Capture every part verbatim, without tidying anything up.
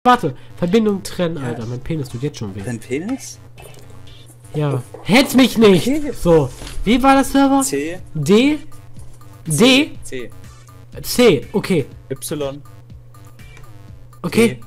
Warte, Verbindung trennen, Alter. Mein Penis tut jetzt schon weh. Dein Penis? Ja. Hetz mich nicht! Okay. So. Wie war das Server? C. D? D? C. C. Okay. Y. Okay.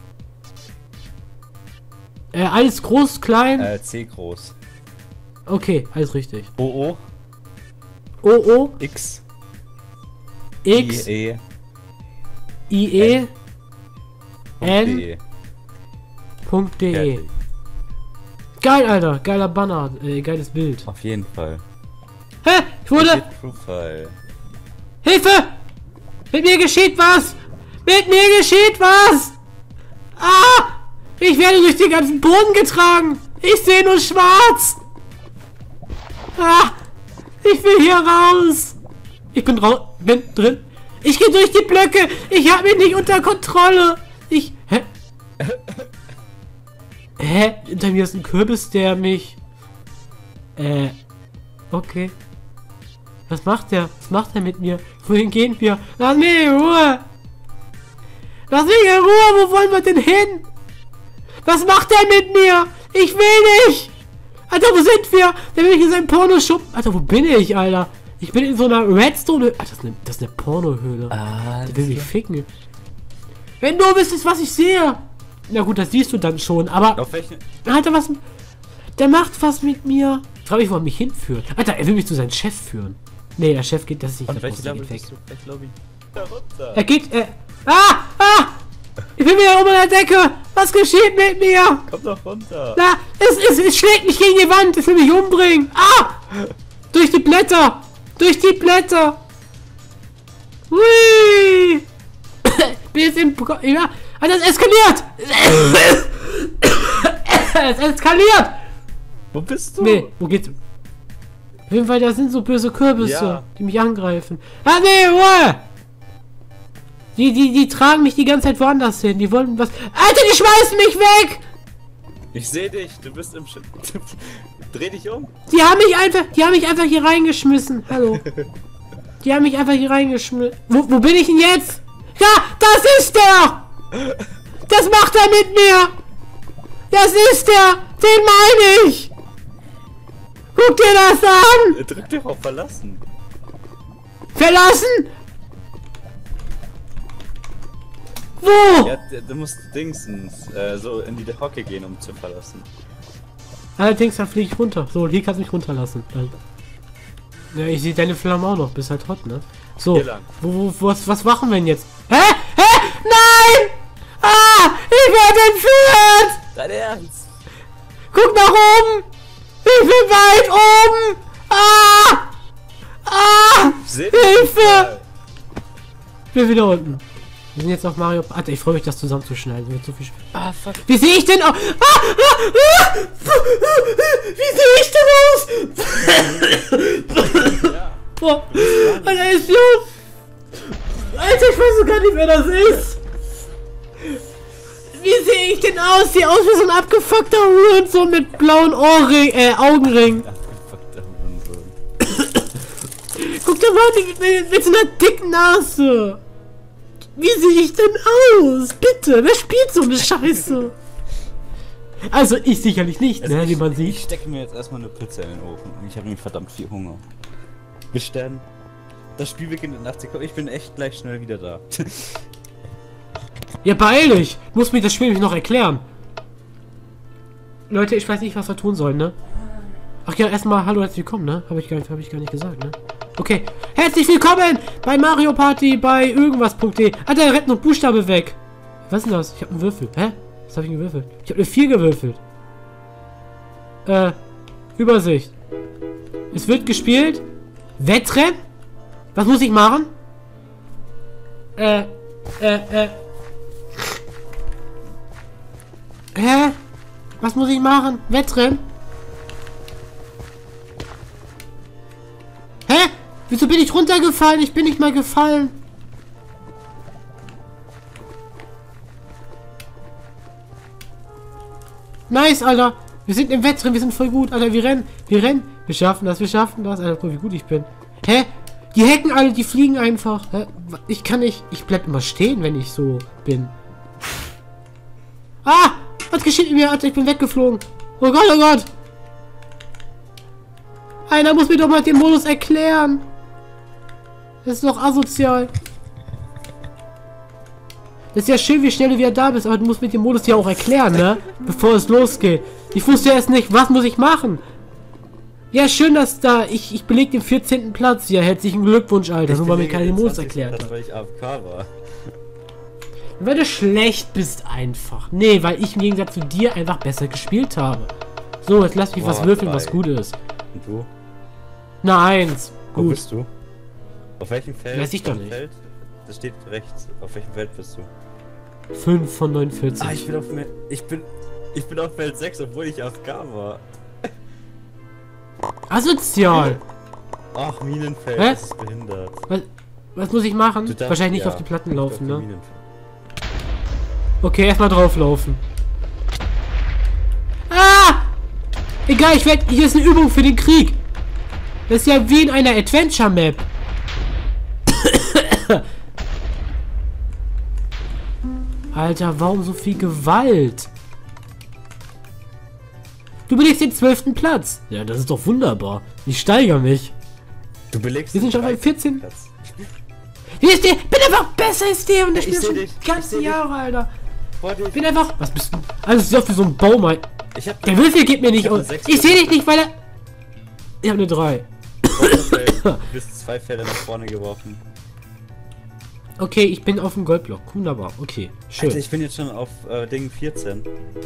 Äh, alles groß, klein? Äh, C groß. Okay, alles richtig. O O. O O. X. X. I E. I E. N. N. Punkt de. Geil, Alter. Geiler Banner. Äh, geiles Bild. Auf jeden Fall. Hä? Ich wurde... Profile. Hilfe! Mit mir geschieht was! Mit mir geschieht was! Ah! Ich werde durch den ganzen Boden getragen! Ich sehe nur schwarz! Ah! Ich will hier raus! Ich bin raus... bin drin. Ich gehe durch die Blöcke! Ich habe mich nicht unter Kontrolle! Ich... Hä? Hä? Hinter mir ist ein Kürbis, der mich... Äh... Okay. Was macht der? Was macht er mit mir? Wohin gehen wir? Lass mich in Ruhe! Lass mich in Ruhe! Wo wollen wir denn hin? Was macht er mit mir? Ich will nicht! Alter, wo sind wir? Der will mich in seinen Pornoschuppen... Alter, wo bin ich, Alter? Ich bin in so einer Redstone... Alter, das ist eine, das ist eine Pornohöhle. Ah, der will mich ficken. Wenn du wüsstest, was ich sehe! Na gut, das siehst du dann schon, aber... Auf welche? Alter, was... Der macht was mit mir. Ich frage mich, wo er mich hinführt. Alter, er will mich zu seinem Chef führen. Nee, der Chef geht... Das ist nicht... Und welche Level geht weg. bist du? Welche Lobby? Da runter. Er geht... Äh, ah! Ah! Ich bin wieder unter der Decke! Was geschieht mit mir? Komm doch runter. Na, es, es, es schlägt mich gegen die Wand. Es will mich umbringen. Ah! Durch die Blätter. Durch die Blätter. Hui! Bin jetzt im... Ja. Alter, es eskaliert! Es eskaliert! Wo bist du? Nee, wo geht's? Auf jeden Fall, da sind so böse Kürbisse, Ja. die mich angreifen. Ah, nee, Ruhe! Die, die, die tragen mich die ganze Zeit woanders hin. Die wollen was... Alter, die schmeißen mich weg! Ich sehe dich. Du bist im Sch... Dreh dich um. Die haben mich einfach... Die haben mich einfach hier reingeschmissen. Hallo. Die haben mich einfach hier reingeschmissen. Wo, wo bin ich denn jetzt? Ja, das ist der! Das macht er mit mir! Das ist der! Den meine ich! Guck dir das an! Drück dich auf Verlassen. Verlassen? Wo? Ja, du musst Dingsens, äh, so in die Hocke gehen, um zu verlassen. Allerdings, da fliege ich runter. So, hier kannst du mich runterlassen. Ja, ich sehe deine Flamme auch noch. Bist halt hot, ne? So, Hier lang. wo, wo, was, was machen wir denn jetzt? Hä? Hä? Nein! Ah! Ich werde entführt! Dein Ernst? Guck nach oben! Ich bin weit oben! Ah! Ah! Seh Hilfe! Ich bin wieder unten. Wir sind jetzt auf Mario... Alter, ich freue mich, das zusammenzuschneiden. Wird so viel Spaß. Ah, fuck. Wie sehe ich denn aus? Ah, ah, ah, wie sehe ich denn aus? Ja. Boah, Alter, ist los. Alter, ich weiß gar nicht, wer das ist. Wie sehe ich denn aus? Sieht aus wie so ein abgefuckter Hurensohn mit blauen Ohrring, äh, Augenring. Abgefuckter Hurensohn. Guck dir mal, mit, mit, mit so einer dicken Nase. Wie sehe ich denn aus? Bitte, wer spielt so eine Scheiße? Also ich sicherlich nicht, Also ne, ich, wie man ich sieht. stecke mir jetzt erstmal eine Pizza in den Ofen. Ich habe nämlich verdammt viel Hunger. Bis dann. Das Spiel beginnt in achtzig Sekunden. Ich bin echt gleich schnell wieder da. Ja, beeil dich. Muss mir das Spiel nämlich noch erklären. Leute, ich weiß nicht, was wir tun sollen, ne? Ach ja, erstmal hallo, herzlich willkommen, ne? Habe ich, gar nicht- hab ich gar nicht gesagt, ne? Okay, herzlich willkommen bei Mario Party bei irgendwas.de. Alter, er rennt noch Buchstabe weg. Was ist denn das? Ich habe einen Würfel. Hä? Was habe ich gewürfelt? Ich habe eine vier gewürfelt. Äh, Übersicht. Es wird gespielt. Wettrennen? Was muss ich machen? Äh, äh, äh. Hä? Was muss ich machen? Wettrennen? Hä? Wieso bin ich runtergefallen? Ich bin nicht mal gefallen. Nice, Alter. Wir sind im Wettrennen. Wir sind voll gut, Alter. Wir rennen. Wir rennen. Wir schaffen das. Wir schaffen das. Alter, guck, wie gut ich bin. Hä? Die hacken alle. Die fliegen einfach. Hä? Ich kann nicht. Ich bleib immer stehen, wenn ich so bin. Ah! Was geschieht mit mir? Alter, ich bin weggeflogen. Oh Gott, oh Gott! Einer muss mir doch mal den Modus erklären. Das ist doch asozial. Das ist ja schön, wie schnell du wieder da bist, aber du musst mir den Modus ja auch erklären, ne? Bevor es losgeht. Ich wusste erst nicht, was muss ich machen? Ja, schön, dass da... Ich, ich beleg den vierzehnten Platz. Ja, herzlichen Glückwunsch, Alter. Nur weil mir keiner den Modus erklärt hat. Weil ich A F K war. Weil du schlecht bist einfach. Nee, weil ich im Gegensatz zu dir einfach besser gespielt habe. So, jetzt lass mich Boah, was würfeln, drei. was gut ist. Und du? Na, eins. Wo Gut. bist du? Auf welchem Feld? Weiß ich doch Auf nicht. Feld? Das steht rechts. Auf welchem Feld bist du? fünf von neunundvierzig. Ah, ich bin auf Me ich bin ich bin auf Feld sechs, obwohl ich A F K war. Asozial. Ach, Minenfeld, Hä? das ist behindert. Was, was muss ich machen? Du darfst- Wahrscheinlich nicht ja, auf die Platten auf laufen, die ne? Minenfeld. Okay, erstmal drauflaufen. Ah! Egal, ich werde... Hier ist eine Übung für den Krieg. Das ist ja wie in einer Adventure-Map. Alter, warum so viel Gewalt? Du belegst den zwölften Platz. Ja, das ist doch wunderbar. Ich steigere mich. Du belegst Wir sind den schon bei vierzehn. Platz. Hier ist der... Bin einfach besser als der und der Ich spielt seh schon dich, die ich ganzen seh dich. Jahre, Alter. Vor dir. Ich bin einfach... Was bist du? Alles sieht aus wie so ein Baum, Alter. Ich hab Der Würfel geht mir nicht hab eine aus. sechs Ich sehe dich nicht, weil er... Ich habe eine drei. Du bist zwei Felder nach vorne geworfen. Okay, ich bin auf dem Goldblock. Wunderbar. Okay, schön. Alter, ich bin jetzt schon auf äh, Ding vierzehn.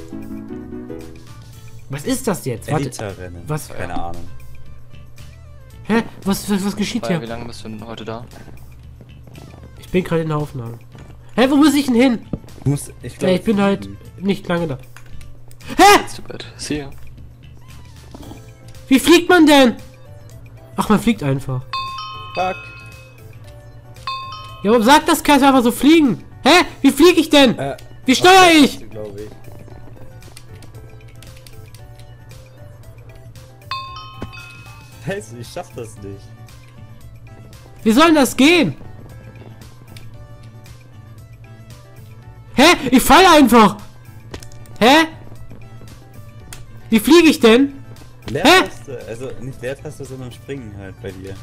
Was ist das jetzt? Warte. Elite-Rennen. Was? Keine Ahnung. Hä? Was, was, was geschieht Feuer, wie hier? lange bist du denn heute da? Ich bin gerade in der Aufnahme. Hä, wo muss ich denn hin? Du musst, ich, Ja, glaub, ich bin halt fliegen. nicht lange da. Hä? Zu Bett. See ya. Wie fliegt man denn? Ach, man fliegt einfach. Fuck. Ja, warum sagt das Kerl einfach so fliegen? Hä? Wie fliege ich denn? Äh, Wie steuere ich? Glaube ich. Scheiße, ich schaff das nicht. Wie soll denn das gehen? Hä? Ich falle einfach. Hä? Wie fliege ich denn? Leertaste, also nicht Leertaste, sondern springen halt bei dir.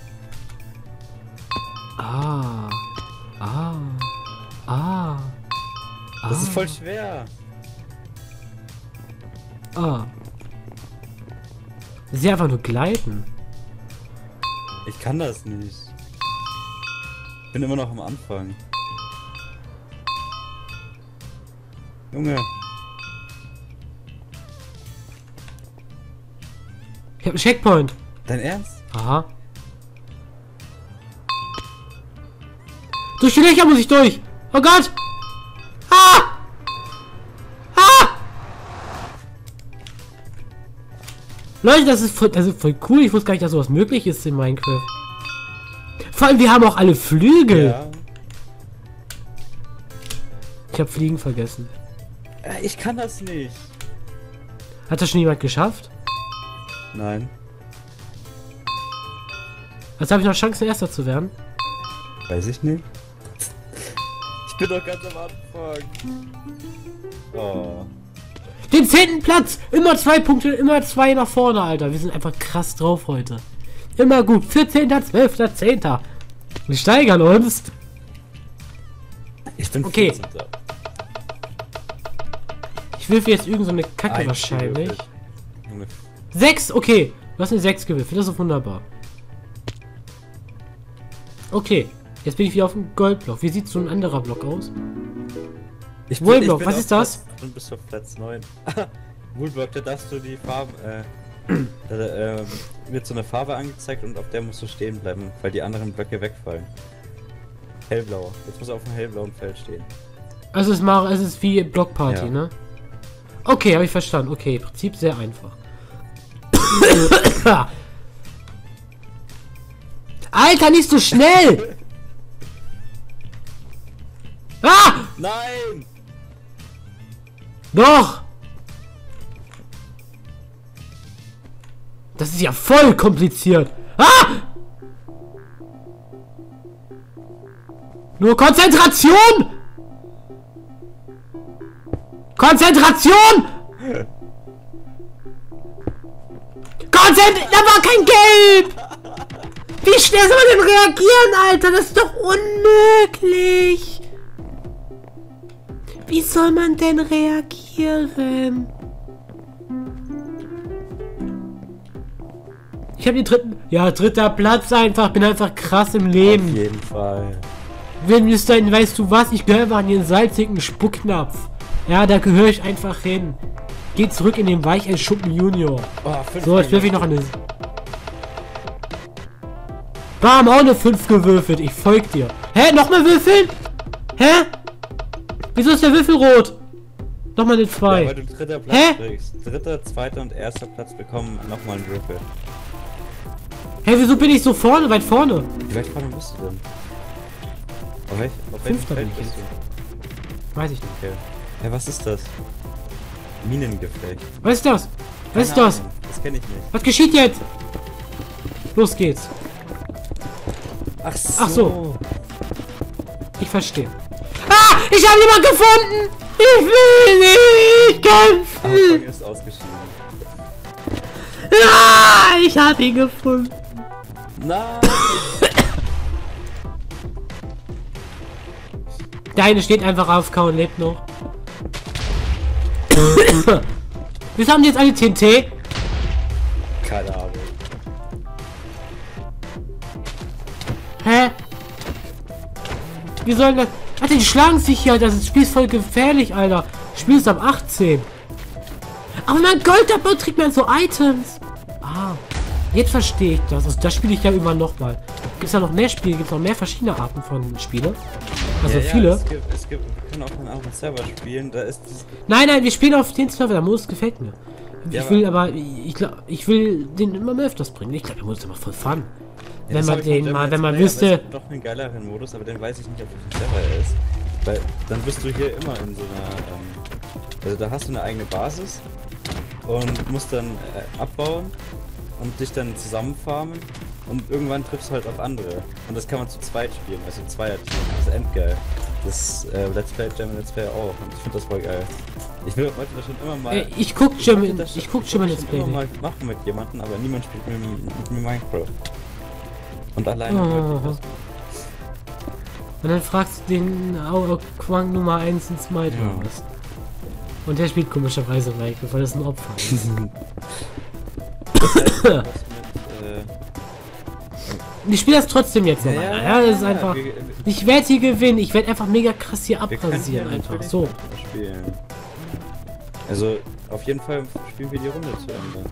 Ah. Ah. Ah. Das ist Ah. voll schwer. Ah. Sie einfach nur gleiten. Ich kann das nicht. Ich bin immer noch am Anfang. Junge. Ich habe einen Checkpoint. Dein Ernst? Aha. Durch die Löcher muss ich durch. Oh Gott. Ah! Ah! Leute, das ist voll, das ist voll cool. Ich wusste gar nicht, dass sowas möglich ist in Minecraft. Vor allem, wir haben auch alle Flügel. Ja. Ich habe Fliegen vergessen. Äh, Ich kann das nicht. Hat das schon jemand geschafft? Nein. Also habe ich noch Chancen, Erster zu werden. Weiß ich nicht. Ich bin doch ganz am Anfang. Oh. Den zehnten Platz! Immer zwei Punkte, immer zwei nach vorne, Alter. Wir sind einfach krass drauf heute. Immer gut. vierzehnter, zwölfter, zehnter Wir steigern uns. Ich bin Okay. vierzehnter. Ich würfel jetzt irgend so eine Kacke Eins wahrscheinlich. gewürfelt. Junge. Sechs, okay. Du hast eine sechs gewürfelt, das ist wunderbar. Okay, jetzt bin ich wieder auf dem Goldblock. Wie sieht so ein anderer Block aus? Ich Wohlblock, ich was auf ist das? Platz, und bist auf Platz neun. Wohlblock, da darfst du die Farbe, äh, da ähm, wird so eine Farbe angezeigt und auf der musst du stehen bleiben, weil die anderen Blöcke wegfallen. Hellblauer. Jetzt muss er auf dem hellblauen Feld stehen. Also es, mach, es ist wie Blockparty, Ja. ne? Okay, habe ich verstanden. Okay, Prinzip sehr einfach. Alter, nicht so schnell! Ah! Nein! Doch! Das ist ja voll kompliziert. Ah! Nur Konzentration! Konzentration! Konzentration! Da war kein Gelb! Wie schnell soll man denn reagieren, Alter? Das ist doch unmöglich! Wie soll man denn reagieren? Ich habe den dritten... Ja, dritter Platz einfach. Bin einfach krass im Leben. Auf jeden Fall. Wenn wir dann, weißt du was? Ich gehöre einfach an den salzigen Spucknapf. Ja, da gehöre ich einfach hin. Geh zurück in den Weichei-Schuppen Junior. Oh, So, jetzt werfe ich noch eine... Bam, auch eine fünf gewürfelt. Ich folge dir. Hä? Nochmal würfeln? Hä? Wieso ist der Würfel rot? Nochmal eine zwei. Ja, weil du dritter Platz Hä? kriegst. Dritter, zweiter und erster Platz bekommen nochmal einen Würfel. Hä, wieso bin ich so vorne, weit vorne? Wie weit vorne bist du denn? Auf welch, auf welchem Fünfter Feld bin ich bist du? Weiß ich nicht. Okay. Hä, was ist das? Minengeflecht. Was ist das? Was ist Keine das? Ahnung, Das kenne ich nicht. Was geschieht jetzt? Los geht's. Ach so. Ach so. Ich verstehe. Ah! Ich habe jemanden gefunden! Ich will nicht kämpfen! Anfang ist ausgeschieden. Ah! Ich habe ihn gefunden. Nein! Der eine steht einfach A F K und lebt noch. Wieso haben die jetzt alle T N T? Keine Ahnung. Hä? Wie sollen das... Alter, die schlagen sich hier, Alter. Das Spiel ist voll gefährlich, Alter. Das Spiel ist ab achtzehn. Aber mein Gold dabei kriegt man so Items. Ah, jetzt verstehe ich das. Also das spiele ich ja immer noch mal. Gibt es da noch mehr Spiele? Gibt es noch mehr verschiedene Arten von Spielen? Also Ja, ja, viele. es gibt, es gibt, wir können auch einen anderen Server spielen, da ist dieses... Nein, nein, wir spielen auf den Server. Der Modus gefällt mir. Ja, Ich will aber, ich glaube, ich will den immer mehr öfters bringen. Ich glaube, der Modus ist immer voll fun. Ja, Wenn das man hab ich von den German mal, wenn man Let's Play, aber wüsste... es gibt doch einen geileren Modus, aber den weiß ich nicht, ob das ein Server ist. Weil dann bist du hier immer in so einer... Ähm, also da hast du eine eigene Basis und musst dann äh, abbauen und dich dann zusammenfarmen und irgendwann triffst du halt auf andere. Und das kann man zu zweit spielen, also Zweier-Team. Das ist endgeil. Das äh, Let's Play, German Let's Play auch und ich finde das voll geil. Ich will wollte das schon immer mal... Äh, ich guck ich German, wollte das ich guck wollte German das Let's schon Play. immer nicht. mal machen mit jemandem, aber niemand spielt mit, mit mir Minecraft. Und alleine Oh. wollte ich das. Und dann fragst du den Au- Quang Nummer eins ins Smite Ja. oder was. Und der spielt komischerweise Minecraft, weil das ein Opfer ist. Das heißt, was mit, äh, Ich spiele das trotzdem jetzt noch. Ja, Ja, ja, ja, das ist ja, einfach. wir- wir- Ich werde hier gewinnen. Ich werde einfach mega krass hier wir können hier abrasieren einfach. natürlich So. weiter spielen. Also, auf jeden Fall spielen wir die Runde zu Ende.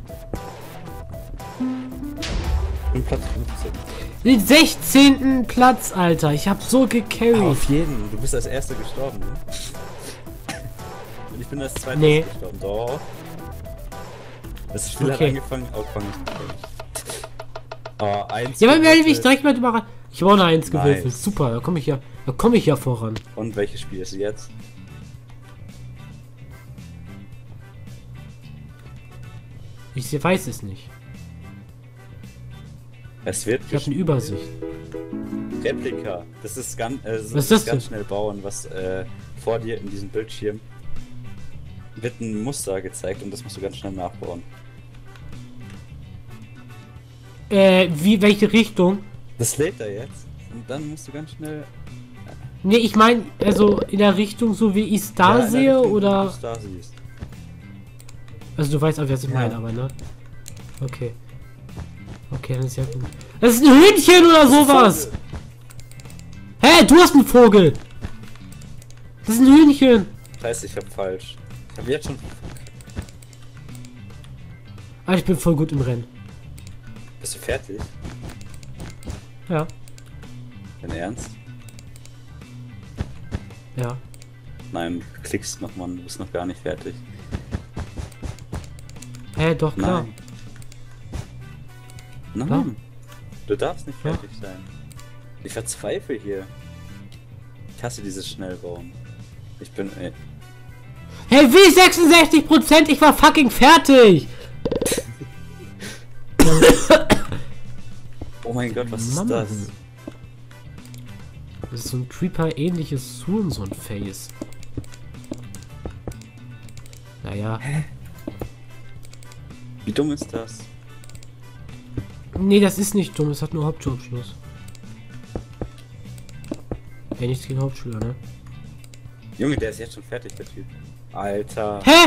Und Platz fünfzehn. Den sechzehnten Platz, Alter. Ich habe so gecarried. Auf jeden. Du bist als Erster gestorben, ne? Und ich bin als Zweiter Nee. gestorben. Doch. Das Spiel Okay. hat angefangen, auch fangen zu können. Oh, eins. Ja, dann werde ich mich gewürfelt. direkt mal überraschen. Ich habe auch eine eins Nice. gewürfelt. Super, da komme ich ja, da komme ich ja voran. Und welches Spiel ist jetzt? Ich weiß es nicht. Es wird Ich habe eine Übersicht. Replika. Das ist ganz, äh, das Was ist das ganz denn? schnell bauen, was äh, vor dir in diesem Bildschirm wird ein Muster gezeigt und das musst du ganz schnell nachbauen. Äh, wie, welche Richtung? Das lädt er jetzt und dann musst du ganz schnell. Ne, ich meine, also in der Richtung, so wie ich es da Ja, in der sehe, Richtung, wo oder? du es da siehst. Also du weißt auch, was ich Ja. meine, aber ne? Okay. Okay, dann ist ja gut. Das ist ein Hühnchen oder sowas! Vogel. Hä, du hast einen Vogel! Das ist ein Hühnchen! Scheiße, ich hab falsch. Ich hab jetzt schon. Ah, ich bin voll gut im Rennen. Bist du fertig? Ja, Dein Ernst? ja. Nein, du klickst noch, Mann, du bist noch gar nicht fertig. Hä, doch, klar. Nein. Nein. Klar. Du darfst nicht Ja. fertig sein. Ich verzweifle hier. Ich hasse dieses Schnellbauen. Ich bin, ey. Hey, wie sechsundsechzig Prozent? Ich war fucking fertig! Oh mein Gott, was ist Mama. das? Das ist so ein Creeper-ähnliches Hurensohn-Face. Naja. Wie dumm ist das? Nee, das ist nicht dumm. Es hat nur Hauptschulabschluss. Ja, nichts gegen Hauptschüler, ne? Junge, der ist jetzt schon fertig, der Typ. Alter. Hä?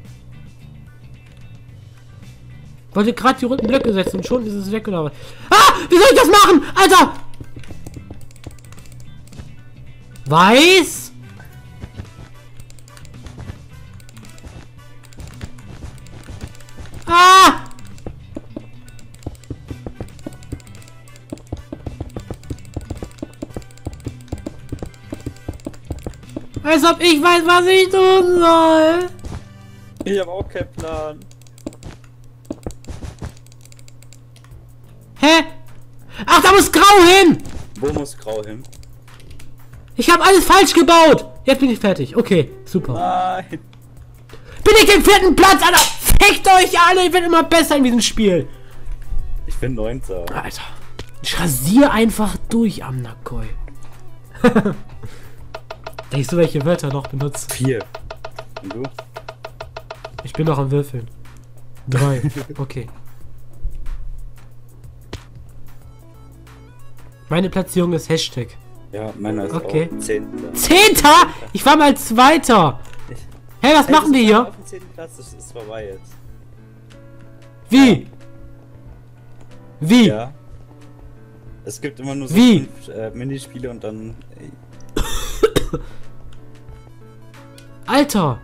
Wollte gerade die runden Blöcke setzen und schon ist es weg oder was? Ah! Wie soll ich das machen? Alter! Weiß? Ah! Als ob ich weiß, was ich tun soll. Ich habe auch keinen Plan. Hä? Ach, da muss Grau hin! Wo muss Grau hin? Ich habe alles falsch gebaut! Jetzt bin ich fertig. Okay, super. Nein. Bin ich im vierten Platz, Alter! Fickt euch alle! Ich werde immer besser in diesem Spiel. Ich bin Neunter. Alter. Ich rasiere einfach durch am Nackoi. Da ich so welche Wörter noch benutze. Vier. Und du? Ich bin noch am Würfeln. Drei. Okay. Meine Platzierung ist Hashtag. Ja, meiner ist Okay. auch Zehnter. Zehnter? Ich war mal Zweiter. Ich- Hey, was Ey, machen wir das ist hier? Auf dem zehnten Platz, das ist vorbei jetzt. Wie? Wie? Ja. Es gibt immer nur so Wie? fünf äh, Minispiele und dann. Ey, Alter.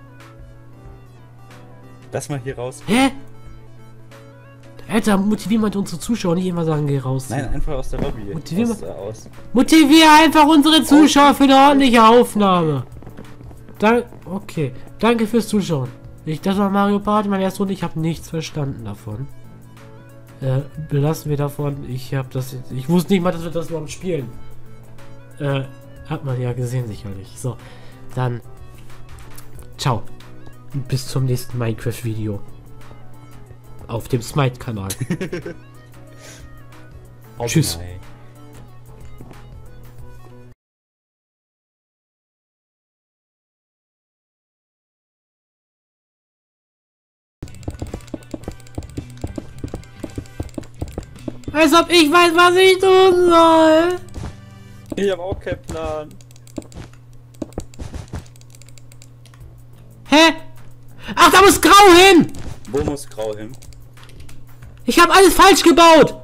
lass mal hier raus. Hä? Alter, motivier mal unsere Zuschauer, nicht immer sagen, geh raus. Nein, einfach aus der Lobby. Motivier aus, mal- äh, aus. Motivier einfach unsere Zuschauer für eine ordentliche Aufnahme. Dank, okay. Danke fürs Zuschauen. Ich, das war Mario Party, meine erste Runde. Ich habe nichts verstanden davon. Äh, belassen wir davon. Ich habe das jetzt, ich wusste nicht mal, dass wir das überhaupt spielen. Äh, hat man ja gesehen sicherlich. So, dann ciao. Bis zum nächsten Minecraft-Video. Auf dem Smite-Kanal. Tschüss. Nein. Als ob ich weiß, was ich tun soll. Ich habe auch keinen Plan. Hä? Ach, da muss Grau hin! Wo muss Grau hin? Ich habe alles falsch gebaut!